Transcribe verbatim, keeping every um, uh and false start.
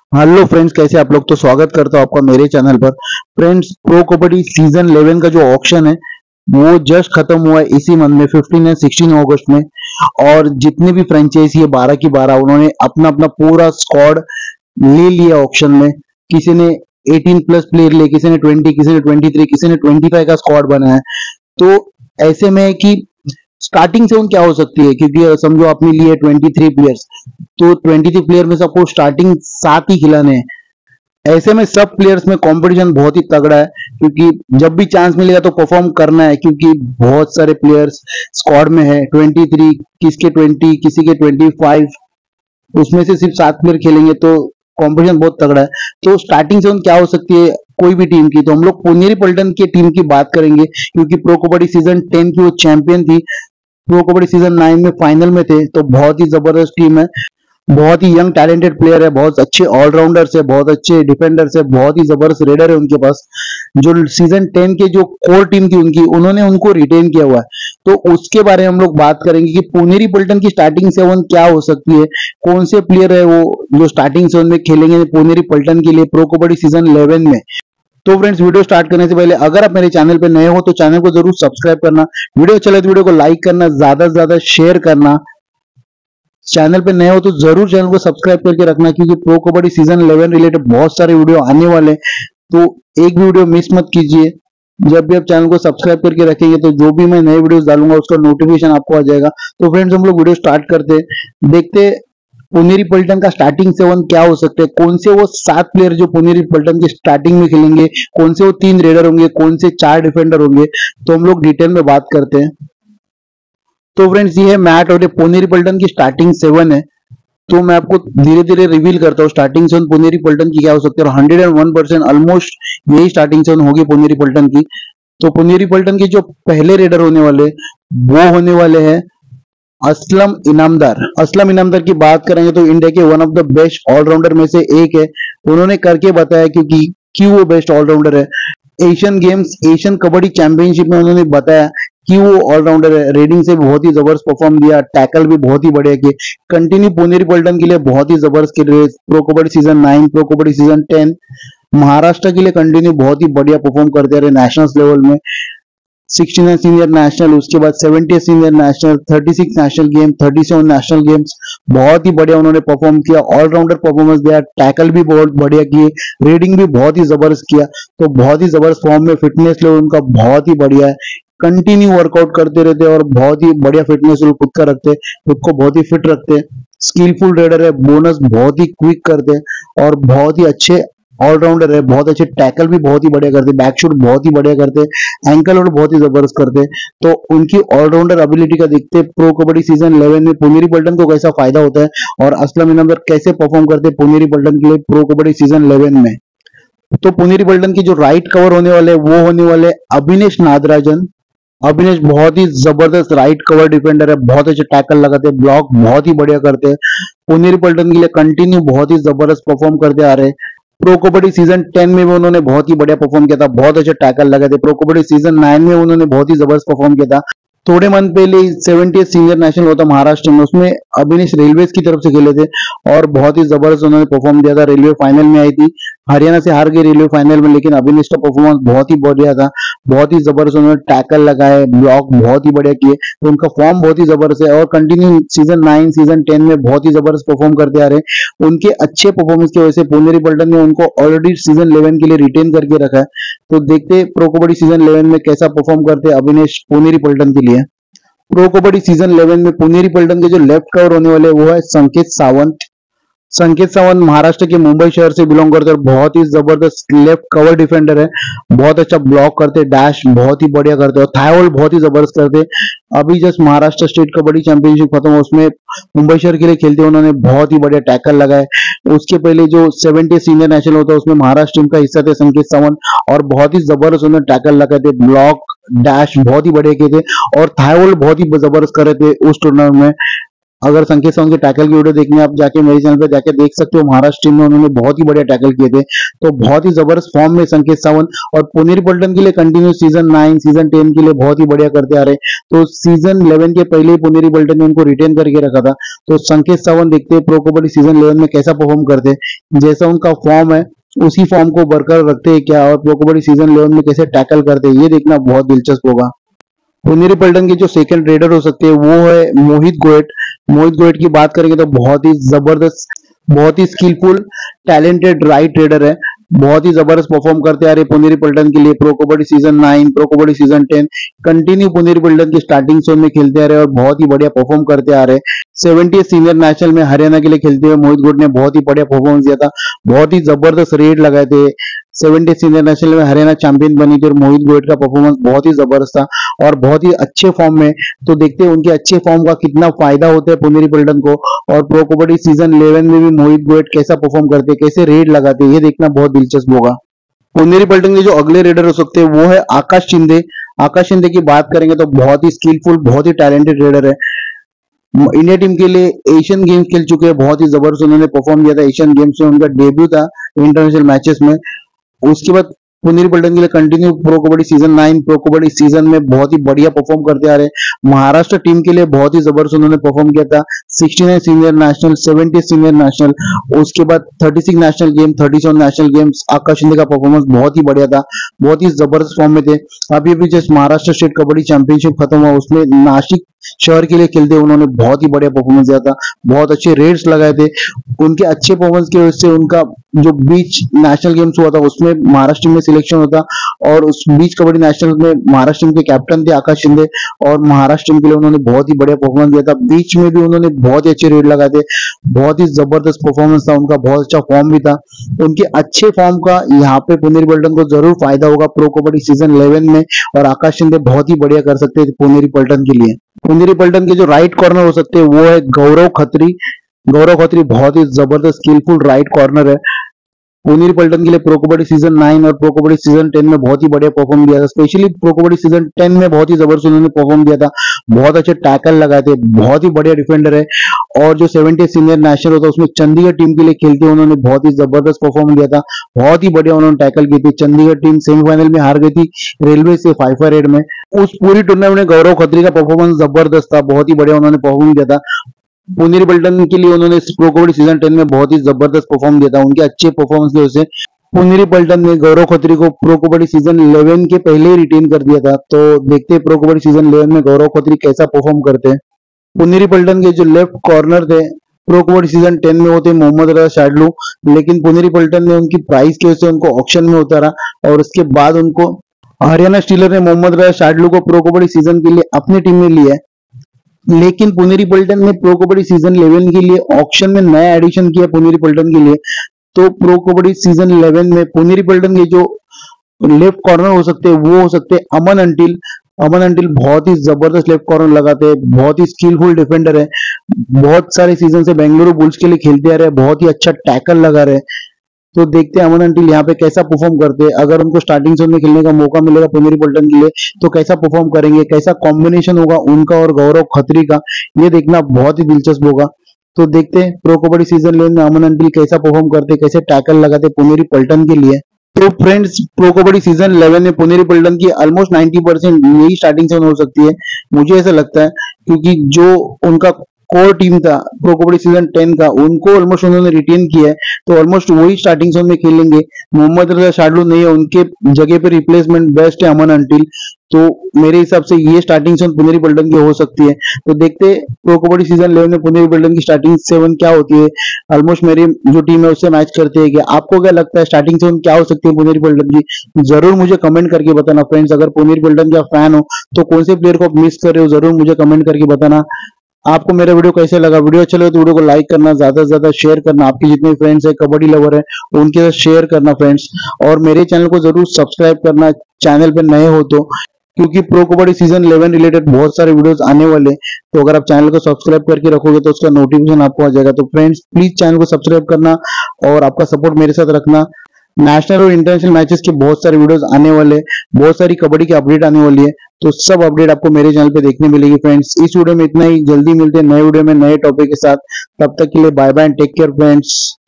Hello friends, कैसे आप लोग। तो स्वागत करता हूं आपका मेरे चैनल पर। Friends, pro kabaddi season eleven का जो ऑक्शन है वो जस्ट खत्म हुआ है इसी मंथ में फिफ्टीन एंड सिक्सटीन अगस्त में। और जितने भी फ्रेंचाइजी है बारह की बारह उन्होंने अपना अपना पूरा स्क्वाड ले लिया ऑक्शन में। किसी ने एटीन प्लस प्लेयर लिए, किसी ने ट्वेंटी, किसी ने ट्वेंटी थ्री, किसी ने ट्वेंटी फाइव का स्क्वाड बनाया है। तो ऐसे में है कि स्टार्टिंग से उन क्या हो सकती है, क्योंकि समझो आपने लिए ट्वेंटी थ्री प्लेयर्स, तो ट्वेंटी थ्री प्लेयर में से आपको स्टार्टिंग सात ही खिलाने हैं। ऐसे में सब प्लेयर्स में कंपटीशन बहुत ही तगड़ा है, क्योंकि जब भी चांस मिलेगा तो परफॉर्म करना है, क्योंकि बहुत सारे प्लेयर्स स्क्वाड में है। ट्वेंटी थ्री, किसके ट्वेंटी, किसी के ट्वेंटी फाइव, उसमें से सिर्फ सात प्लेयर खेलेंगे, तो कंपटीशन बहुत तगड़ा है। तो स्टार्टिंग से उन क्या हो सकती है कोई भी टीम की, तो हम लोग पुनेरी पल्टन की टीम की बात करेंगे, क्योंकि प्रो कबड्डी सीजन टेन की वो चैंपियन थी। प्रो कबड्डी सीजन नाइन में फाइनल में थे, तो बहुत ही जबरदस्त टीम है। बहुत ही यंग टैलेंटेड प्लेयर है, बहुत अच्छे ऑलराउंडर्स है, बहुत अच्छे डिफेंडर्स है, बहुत ही जबरदस्त रेडर है उनके पास। जो सीजन टेन के जो कोर टीम थी उनकी, उन्होंने उनको रिटेन किया हुआ है। तो उसके बारे में हम लोग बात करेंगे कि पुनेरी पल्टन की स्टार्टिंग सेवन क्या हो सकती है, कौन से प्लेयर है वो जो स्टार्टिंग सेवन में खेलेंगे पुनेरी पल्टन के लिए प्रो कबड्डी सीजन इलेवन में। तो फ्रेंड्स, वीडियो स्टार्ट करने से पहले अगर आप मेरे चैनल पे नए हो तो चैनल को जरूर सब्सक्राइब करना, वीडियो अच्छा लगे तो वीडियो को लाइक करना, ज्यादा से ज्यादा शेयर करना। चैनल पे नए हो तो जरूर चैनल को सब्सक्राइब करके रखना, क्योंकि pro kabaddi season eleven related बहुत सारे वीडियो आने वाले हैं, तो एक भी वीडियो मिस मत कीजिए। जब भी आप चैनल को सब्सक्राइब करके रखेंगे तो जो भी मैं नए वीडियोस डालूंगा उसका नोटिफिकेशन आपको आ जाएगा। तो फ्रेंड्स, हम लोग वीडियो स्टार्ट करते हैं। देखते हैं पुनेरी पल्टन का स्टार्टिंग सेवन क्या हो सकते हैं, कौन से वो सात प्लेयर जो पुनेरी पल्टन के स्टार्टिंग में खेलेंगे, कौन से वो तीन रेडर होंगे, कौन से चार डिफेंडर होंगे, तो हम लोग डिटेल में बात करते हैं। तो फ्रेंड्स, ये है मैट और ये पुनेरी पल्टन की स्टार्टिंग सेवन है। तो मैं आपको धीरे धीरे रिवील करता हूँ स्टार्टिंग सेवन पुनेरी पल्टन की क्या हो सकती है। और hundred and one percent almost यही स्टार्टिंग सेवन होगी पुनेरी पल्टन की। तो पुनेरी पल्टन के जो पहले रेडर होने वाले वो होने वाले हैं असलम इनामदार। असलम इनामदार की बात करेंगे तो इंडिया के one of the best all-rounder में से एक है। उन्होंने करके बताया क्योंकि क्यों वो बेस्ट ऑलराउंडर है। Asian games, Asian kabaddi championship में उन्होंने बताया कि वो ऑलराउंडर है। रेडिंग से बहुत ही जबरदस्त परफॉर्म दिया, टैकल भी बहुत ही बढ़िया किए। कंटिन्यू पुनेरी पल्टन के लिए बहुत ही जबरदस्त खेल रहे। Pro kabaddi season nine, pro kabaddi season ten, Maharashtra के लिए कंटिन्यू बहुत ही बढ़िया परफॉर्म करते रहे नेशनल लेवल में। सिक्सटी नाइन सीनियर नेशनल, उसके बाद seventy senior national, thirty six national game, thirty seven national games, बहुत ही बढ़िया उन्होंने परफॉर्म किया। ऑलराउंडर परफॉर्मेंस दिया, टैकल भी बहुत बढ़िया किए, रीडिंग भी बहुत ही जबरदस्त किया। तो बहुत ही जबरदस्त फॉर्म में, फिटनेस लेवल उनका बहुत ही बढ़िया है। कंटिन्यू वर्कआउट करते रहते और बहुत ही बढ़िया फिटनेस लेवल खुद का रखते, खुद को बहुत ही फिट रखते। स्किलफुल रेडर है, बोनस बहुत ही क्विक करते और बहुत ही अच्छे ऑलराउंडर है। बहुत अच्छे टैकल भी बहुत ही बढ़िया करते, बैक शूट बहुत ही बढ़िया करते, एंकल और बहुत ही जबरदस्त करते। तो उनकी ऑलराउंडर एबिलिटी का देखते प्रो कबड्डी सीजन इलेवन में पुनेरी पल्टन को कैसा फायदा होता है और असलम इनामदार कैसे परफॉर्म करते पुनेरी पल्टन के लिए प्रो कबड्डी सीजन इलेवन में। तो पुनेरी पल्टन की जो राइट कवर होने वाले वो होने वाले अभिनेश नागराजन। अभिनेश बहुत ही जबरदस्त राइट कवर डिफेंडर है, बहुत अच्छे टैकल लगाते हैं, ब्लॉक बहुत ही बढ़िया करते हैं। पुनेरी पल्टन के लिए कंटिन्यू बहुत ही जबरदस्त परफॉर्म करते आ रहे हैं। प्रो कबड्डी सीजन टेन में भी उन्होंने बहुत ही बढ़िया परफॉर्म किया था, बहुत अच्छे टैकल लगे थे। प्रो कबड्डी सीजन नाइन में उन्होंने बहुत ही जबरदस्त परफॉर्म किया था। थोड़े मंथ पहले सेवेंटी सीनियर नेशनल होता महाराष्ट्र में, उसमें अभिनेश रेलवेज की तरफ से खेले थे और बहुत ही जबरदस्त उन्होंने परफॉर्म दिया था। रेलवे फाइनल में आई थी, हरियाणा से हार गई रेलवे फाइनल में, लेकिन अभिनेश का परफॉर्मेंस बहुत ही बढ़िया था। बहुत ही जबरदस्त उन्होंने टैकल लगाए, ब्लॉक बहुत ही बढ़िया किए, तो उनका फॉर्म बहुत ही जबरदस्त है और continue season nine, season ten में बहुत ही जबरदस्त परफॉर्म करते आ रहे। उनके अच्छे परफॉर्मेंस की वजह से पुनेरी पल्टन ने उनको ऑलरेडी सीजन इलेवन के लिए रिटेन करके रखा है। तो देखते प्रो कबड्डी सीजन इलेवन में कैसा परफॉर्म करते अभिनेश पुनेरी पल्टन के लिए। प्रो कबड्डी सीजन इलेवन में पुनेरी पल्टन के जो लेफ्ट कवर होने वाले वो है संकेत सावंत। संकेत सावंत महाराष्ट्र के मुंबई शहर से बिलोंग करते हैं, बहुत ही जबरदस्त लेफ्ट कवर डिफेंडर है। बहुत अच्छा ब्लॉक करते, डैश बहुत ही बढ़िया करते और थाई होल्ड बहुत ही जबरदस्त करते। अभी just Maharashtra state kabaddi championship खत्म हुआ, उसमें मुंबई शहर के लिए खेलते उन्होंने बहुत ही बढ़िया टैकल लगाए। उसके पहले जो सेवेंटी सीनियर नेशनल होता है उसमें महाराष्ट्र टीम का हिस्सा थे संकेत सावंत, और बहुत ही जबरदस्त उन्होंने टैकल लगाए थे, ब्लॉक डैश बहुत ही बढ़िया किए थे और थाई होल्ड बहुत ही जबरदस्त कर रहे थे उस टूर्नामेंट में। अगर संकेत सावन के टैकल की वीडियो देखनी है आप जाके मेरे चैनल पे जाके देख सकते हो। महाराष्ट्र टीम में उन्होंने बहुत ही बढ़िया टैकल किए थे, तो बहुत ही जबरदस्त फॉर्म में संकेत सावन। और पुनेरी पल्टन के लिए continue season nine season ten के लिए बहुत ही बढ़िया करते आ रहे। तो सीजन इलेवन के पहले ही पुनेरी पल्टन ने उनको रिटेन करके रखा था। तो संकेत सावन देखते हैं प्रो कबड्डी सीजन इलेवन में कैसा परफॉर्म करते, जैसा उनका फॉर्म है उसी फॉर्म को बरकरार रखते हैं क्या, और प्रो कबड्डी सीजन इलेवन में कैसे टैकल करते हैं, ये देखना बहुत दिलचस्प होगा। पुनेरी पल्टन के जो सेकंड रेडर हो सकते हैं वो है मोहित गोयट। मोहित गोयट की बात करेंगे तो बहुत ही जबरदस्त, बहुत ही स्किलफुल टैलेंटेड राइट रेडर है। बहुत ही जबरदस्त परफॉर्म करते आ रहे पुनेरी पल्टन के लिए। Pro kabaddi season nine pro kabaddi season ten continue Puneri Paltan की स्टार्टिंग जोन में खेलते आ रहे और बहुत ही बढ़िया परफॉर्म करते आ रहे। सेवेंटी सीनियर नेशनल में हरियाणा के लिए खेलते हुए मोहित गोयट ने बहुत ही बढ़िया परफॉर्मेंस दिया था, बहुत ही जबरदस्त रेड लगाए थे। सेवेंटी सीनियर नेशनल में हरियाणा चैंपियन बनी थी और मोहित गोयट का परफॉर्मेंस बहुत ही जबरदस्त था और बहुत ही अच्छे फॉर्म में। तो देखते हैं उनके अच्छे फॉर्म का कितना फायदा होता है पुनेरी पल्टन को, और प्रो कबड्डी सीजन इलेवन में भी मोहित गोयट कैसा परफॉर्म करते, कैसे रेड लगाते, ये देखना बहुत दिलचस्प होगा। पुनेरी पल्टन के जो अगले रेडर हो सकते हैं वो है आकाश शिंदे। आकाश शिंदे की बात करेंगे तो बहुत ही स्किलफुल, बहुत ही टैलेंटेड रेडर है। इंडिया टीम के लिए एशियन गेम्स खेल चुके हैं, बहुत ही जबरदस्त उन्होंने परफॉर्म किया था एशियन गेम्स में, उनका डेब्यू था इंटरनेशनल मैचेस में। उसके बाद पुनेरी पल्टन के लिए continue pro kabaddi season nine pro kabaddi season में बहुत ही बढ़िया परफॉर्म करते आ रहे। महाराष्ट्र टीम के लिए बहुत ही जबरदस्त उन्होंने परफॉर्म किया था। Sixty nine senior national, seventy senior national, उसके बाद thirty six national game, thirty seven national games. Akash Shinde का परफॉर्मेंस बहुत ही बढ़िया था, बहुत ही जबरदस्त फॉर्म में थे। अभी अभी just Maharashtra state kabaddi championship खत्म हुआ, उसमें नासिक शहर के लिए खेलते उन्होंने बहुत ही बढ़िया परफॉर्मेंस दिया था, बहुत अच्छे रेड्स लगाए थे। उनके अच्छे परफॉर्मेंस की वजह से उनका जो बीच नेशनल गेम्स हुआ था उसमें महाराष्ट्र टीम में सिलेक्शन होता, और उस बीच कबड्डी नेशनल में महाराष्ट्र टीम के कैप्टन थे आकाश शिंदे, और महाराष्ट्र टीम के लिए उन्होंने बहुत ही बढ़िया परफॉर्मेंस दिया था। बीच में भी उन्होंने बहुत ही अच्छे रेड लगाए थे, बहुत ही जबरदस्त परफॉर्मेंस था उनका, बहुत अच्छा फॉर्म भी था। उनके अच्छे फॉर्म का यहाँ पे पुनेरी पल्टन को जरूर फायदा होगा प्रो कबड्डी सीजन इलेवन में, और आकाश शिंदे बहुत ही बढ़िया कर सकते हैं पुनेरी पल्टन के लिए। पुनेरी पल्टन के जो राइट कॉर्नर हो सकते हैं वो है गौरव खत्री। गौरव खत्री बहुत ही जबरदस्त स्किलफुल राइट कॉर्नर है। पुनेरी पल्टन के लिए प्रो कबड्डी सीजन नाइन और प्रो कबड्डी सीजन टेन में बहुत ही बढ़िया परफॉर्म दिया था। Specially pro kabaddi season ten में बहुत ही जबरदस्त उन्होंने परफॉर्म दिया था, बहुत अच्छे टैकल लगाए थे, बहुत ही बढ़िया डिफेंडर है। और जो सेवेंटी सीनियर नेशनल होता है उसमें चंडीगढ़ टीम के लिए खेलते हुए उन्होंने बहुत ही जबरदस्त परफॉर्म दिया था, बहुत ही बढ़िया उन्होंने टैकल की थी। चंडीगढ़ टीम सेमीफाइनल में हार गई थी रेलवे से फाइव फाइव रेड में। उस पूरी टूर्नामेंट में गौरव खत्री का परफॉर्मेंस जबरदस्त था, बहुत ही बढ़िया उन्होंने परफॉर्म दिया था। पुनेरी पल्टन के लिए उन्होंने प्रो कबड्डी सीजन टेन में बहुत ही जबरदस्त परफॉर्म दिया था। उनके अच्छे परफॉर्मेंस की वजह से पुनेरी पल्टन ने गौरव खत्री को प्रो कबड्डी सीजन इलेवन के पहले ही रिटेन कर दिया था। तो देखते हैं प्रो कबड्डी सीजन इलेवन में गौरव खत्री कैसा परफॉर्म करते हैं। पुनेरी पल्टन के जो लेफ्ट कॉर्नर थे प्रो कबड्डी सीजन टेन में होते मोहम्मद रजा शाडलू, लेकिन पुनेरी पल्टन ने उनकी प्राइस की वजह से उनको ऑक्शन में उतारा, और उसके बाद उनको हरियाणा स्टीलर ने मोहम्मद रजा शाडलू को प्रो कबड्डी सीजन के लिए अपनी टीम में लिया। लेकिन पुनेरी पल्टन ने प्रो कबड्डी सीजन इलेवन के लिए ऑक्शन में नया एडिशन किया पुनेरी पल्टन के लिए। तो प्रो कबड्डी सीजन इलेवन में पुनेरी पल्टन के जो लेफ्ट कॉर्नर हो सकते हैं वो हो सकते हैं अमन अंटिल। अमन अंटिल बहुत ही जबरदस्त लेफ्ट कॉर्नर लगाते हैं, बहुत ही स्किलफुल डिफेंडर है, बहुत सारे सीजन से बेंगलुरु बुल्स के लिए खेलते आ रहे हैं, बहुत ही अच्छा टैकल लगा रहे हैं। तो देखते हैं अमन अंटिल यहाँ पे कैसा परफॉर्म करते हैं। अगर उनको स्टार्टिंग जोन में खेलने का मौका मिलेगा पुनेरी पल्टन के लिए तो कैसा परफॉर्म करेंगे, कैसा कॉम्बिनेशन होगा उनका और गौरव खत्री का, ये देखना बहुत ही दिलचस्प होगा। तो देखते हैं प्रो कबड्डी सीजन इलेवन में अमन अंटिल कैसा परफॉर्म करते, कैसे टैकल लगाते पुनेरी पल्टन के लिए। तो friends, pro kabaddi season eleven में पुनेरी पल्टन की ऑलमोस्ट नाइंटी परसेंट यही स्टार्टिंग जोन हो सकती है, मुझे ऐसा लगता है, क्योंकि जो उनका कोर टीम था प्रो कबड्डी सीजन टेन का उनको ऑलमोस्ट उन्होंने रिटेन किया है, तो ऑलमोस्ट वही स्टार्टिंग जोन में खेलेंगे। मोहम्मद रजा शाडलू नहीं है, उनके जगह पे रिप्लेसमेंट बेस्ट है अमन अंटिल। तो मेरे हिसाब से ये स्टार्टिंग जोन पुनेरी पल्टन की हो सकती है। तो देखते प्रो कबड्डी सीजन इलेवन में पुनेरी पल्टन की स्टार्टिंग सेवन क्या होती है। ऑलमोस्ट मेरी जो टीम है उससे मैच करती है कि आपको क्या लगता है स्टार्टिंग सेवन क्या हो सकती है पुनेरी पल्टन की, जरूर मुझे कमेंट करके बताना फ्रेंड्स। अगर पुनेरी पल्टन का फैन हो तो कौन से प्लेयर को आप मिस कर रहे हो जरूर मुझे कमेंट करके बताना। आपको मेरा वीडियो कैसे लगा, वीडियो अच्छा लगे तो वीडियो को लाइक करना, ज्यादा से ज्यादा शेयर करना, आपके जितने फ्रेंड्स है कबड्डी लवर है उनके साथ शेयर करना फ्रेंड्स। और मेरे चैनल को जरूर सब्सक्राइब करना चैनल पे नए हो तो, क्योंकि pro kabaddi season eleven related बहुत सारे वीडियोस आने वाले। तो अगर आप चैनल को सब्सक्राइब करके रखोगे तो उसका नोटिफिकेशन आपको आ जाएगा। तो फ्रेंड्स प्लीज चैनल को सब्सक्राइब करना और आपका सपोर्ट मेरे साथ रखना। नेशनल और इंटरनेशनल मैचेस के बहुत सारे वीडियोस आने वाले हैं, बहुत सारी कबड्डी की अपडेट आने वाली है। तो सब अपडेट आपको मेरे चैनल पे देखने मिलेगी फ्रेंड्स। इस वीडियो में इतना ही, जल्दी मिलते हैं नए वीडियो में नए टॉपिक के साथ। तब तक के लिए bye bye and take care friends.